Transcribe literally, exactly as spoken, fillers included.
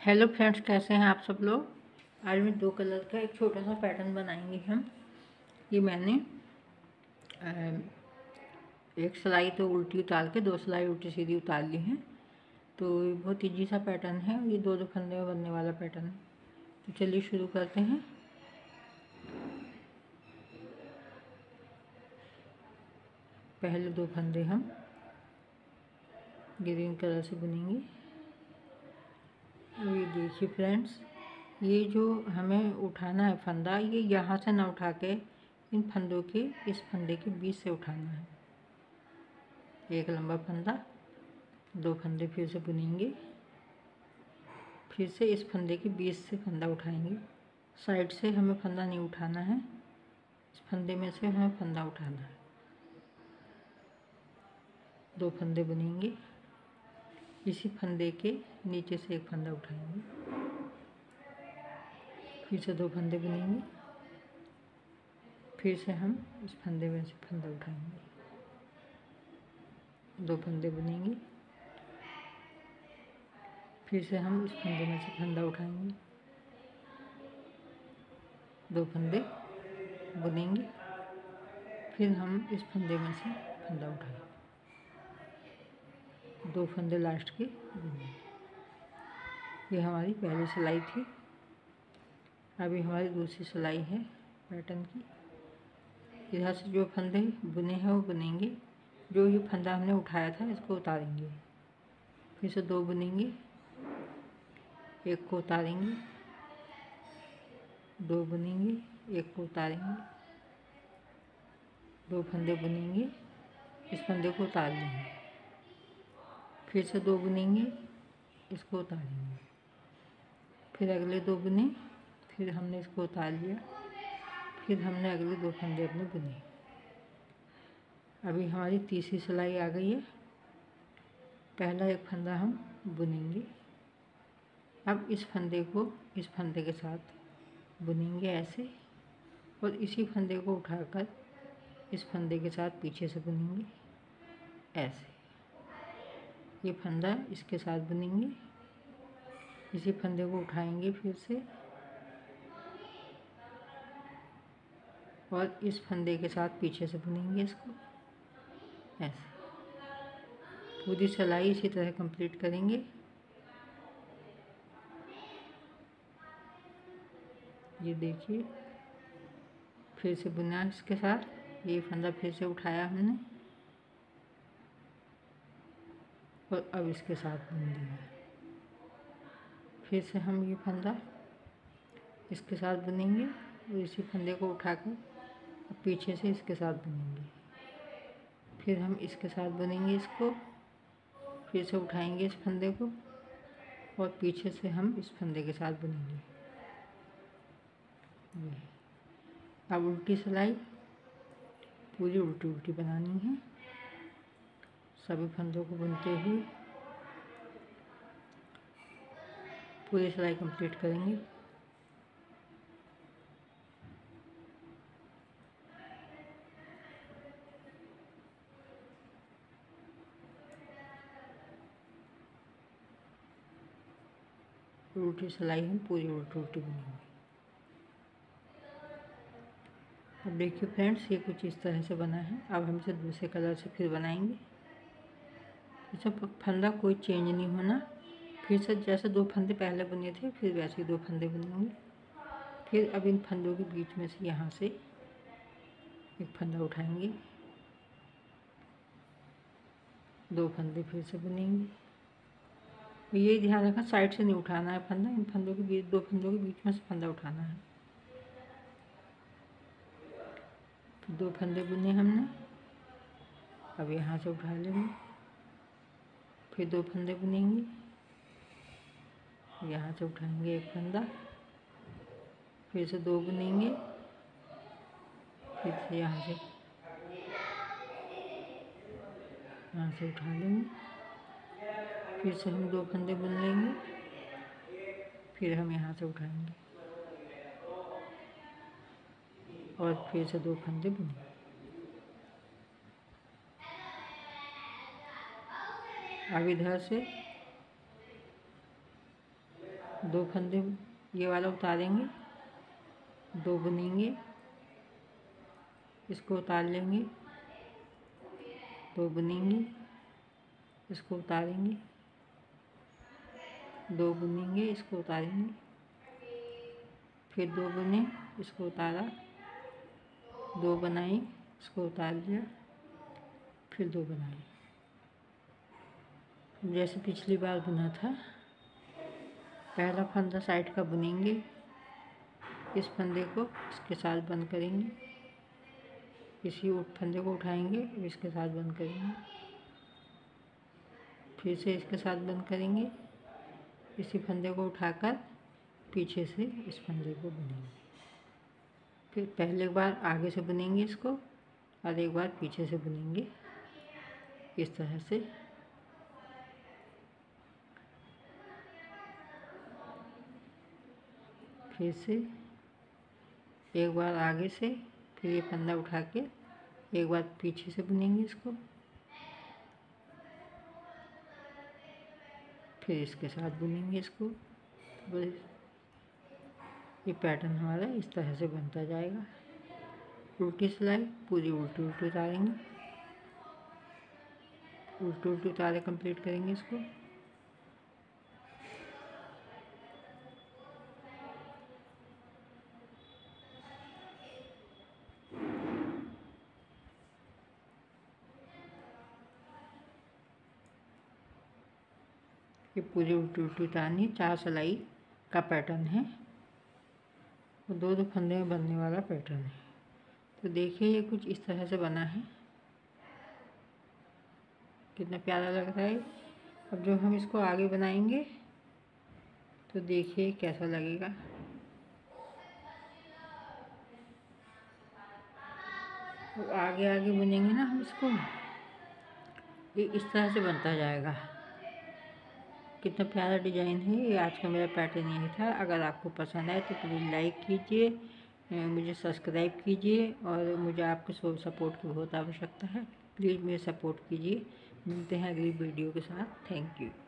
Hello friends, कैसे हैं आप सब लोग। आज मैं दो कलर का एक छोटा सा पैटर्न बनाएंगे हम। ये मैंने एक सिलाई तो उल्टी उतार के दो सिलाई उल्टी सीधी उतार ली है। तो ये बहुत इजी सा पैटर्न है और ये दो दो फंदे में बनने वाला पैटर्न है। तो चलिए शुरू करते हैं। पहले दो फंदे हम ग्रीन कलर से बुनेंगे। ये देखिए फ्रेंड्स, ये जो हमें उठाना है फंदा, ये यहाँ से ना उठा के इन फंदों के इस फंदे के बीच से उठाना है। एक लंबा फंदा, दो फंदे फिर से बुनेंगे, फिर से इस फंदे के बीच से फंदा उठाएंगे। साइड से हमें फंदा नहीं उठाना है, इस फंदे में से हमें फंदा उठाना है। दो फंदे बुनेंगे, इसी फंदे के नीचे से एक फंदा उठाएंगे, फिर से दो फंदे बुनेंगे, फिर से हम इस फंदे में से फंदा उठाएंगे। दो फंदे बुनेंगे, फिर से हम इस फंदे में से फंदा उठाएंगे। दो फंदे बुनेंगे, फिर हम इस फंदे में से फंदा उठाएंगे। दो फंदे लास्ट के बुनेंगे। ये हमारी पहली सिलाई थी। अभी हमारी दूसरी सिलाई है पैटर्न की। इधर से जो फंदे बुने हैं वो बुनेंगे, जो ये फंदा हमने उठाया था इसको उतारेंगे, फिर से दो बुनेंगे, एक को उतारेंगे, दो बुनेंगे, एक को उतारेंगे, दो फंदे बुनेंगे, इस फंदे को उतार लेंगे, फिर से दो बुनेंगे, इसको उतारेंगे, फिर अगले दो बुने, फिर हमने इसको उतार लिया, फिर हमने अगले दो फंदे अपने बुने। अभी हमारी तीसरी सिलाई आ गई है। पहला एक फंदा हम बुनेंगे, अब इस फंदे को इस फंदे के साथ बुनेंगे ऐसे, और इसी फंदे को उठाकर इस फंदे के साथ पीछे से बुनेंगे ऐसे। ये फंदा इसके साथ बुनेंगे, इसी फंदे को उठाएंगे फिर से, और इस फंदे के साथ पीछे से बुनेंगे इसको ऐसे। पूरी सिलाई इसी तरह कंप्लीट करेंगे। ये देखिए, फिर से बुना इसके साथ, ये फंदा फिर से उठाया हमने और अब इसके साथ बुन दिया। फिर से हम ये फंदा इसके साथ बुनेंगे और इसी फंदे को उठाकर अब पीछे से इसके साथ बुनेंगे, फिर हम इसके साथ बुनेंगे इसको, फिर से उठाएंगे इस फंदे को और पीछे से हम इस फंदे के साथ बुनेंगे। अब उल्टी सिलाई पूरी उल्टी उल्टी बनानी है। सभी फंदों को बुनते हुए पूरी सिलाई कंप्लीट करेंगे। उल्टी सिलाई हम पूरी उल्टी उल्टी बुनेंगे। अब देखिए फ्रेंड्स, ये कुछ इस तरह से बना है। अब हम इसे दूसरे कलर से फिर बनाएंगे। इसे फंदा कोई चेंज नहीं होना, फिर से जैसे दो फंदे पहले बुने थे फिर वैसे ही दो फंदे बुनेंगे। फिर अब इन फंदों के बीच में से यहाँ से एक फंदा उठाएंगे, दो फंदे फिर से बुनेंगे। ये ध्यान रखना साइड से नहीं उठाना है फंदा, इन फंदों के बीच दो फंदों के बीच में से फंदा उठाना है। फिर दो फंदे बुने हमने, अब यहाँ से उठा लेंगे, फिर दो फंदे बुनेंगे, यहाँ से उठाएंगे एक फंदा, फिर से दो बुनेंगे, फिर से यहाँ से यहाँ से उठा लेंगे, फिर से हम दो फंदे बुन लेंगे, फिर हम यहाँ से उठाएंगे और फिर से दो फंदे बुनेंगे। अब इधर से दो फंदे ये वाला उतारेंगे, दो बुनेंगे, इसको उतार लेंगे, दो बुनेंगे, इसको उतारेंगे, दो बुनेंगे, इसको उतारेंगे, फिर दो बुने, इसको उतारा, दो बनाई, इसको उतार दिया, फिर दो बनाए, जैसे पिछली बार बुना था। पहला फंदा साइड का बुनेंगे, इस फंदे को इसके साथ बंद करेंगे, इसी फंदे को उठाएंगे और इसके साथ बंद करेंगे, फिर से इसके साथ बंद करेंगे, इसी फंदे को उठाकर पीछे से इस फंदे को बुनेंगे। फिर पहले बार आगे से बुनेंगे इसको और एक बार पीछे से बुनेंगे, इस तरह से। फिर से एक बार आगे से, फिर ये फंदा उठा के एक बार पीछे से बुनेंगे इसको, फिर इसके साथ बुनेंगे इसको। बस ये पैटर्न हमारा इस तरह से बनता जाएगा। उल्टी सिलाई पूरी उल्टी उल्टी उतारेंगे, उल्टी उल्टी उतारे कंप्लीट करेंगे इसको। ये पूरी उल्टी उल्टी उतारनी, चार सिलाई का पैटर्न है, वो दो दो फंदे में बनने वाला पैटर्न है। तो देखिए ये कुछ इस तरह से बना है, कितना प्यारा लग रहा है। अब जब हम इसको आगे बनाएंगे तो देखिए कैसा लगेगा। तो आगे आगे बुनेंगे ना हम इसको, ये इस तरह से बनता जाएगा। कितना प्यारा डिज़ाइन है। ये आज का मेरा पैटर्न यही था। अगर आपको पसंद आए तो प्लीज़ लाइक कीजिए, मुझे सब्सक्राइब कीजिए, और मुझे आपके सपोर्ट की बहुत आवश्यकता है। प्लीज़ मुझे सपोर्ट कीजिए। मिलते हैं अगली वीडियो के साथ। Thank you.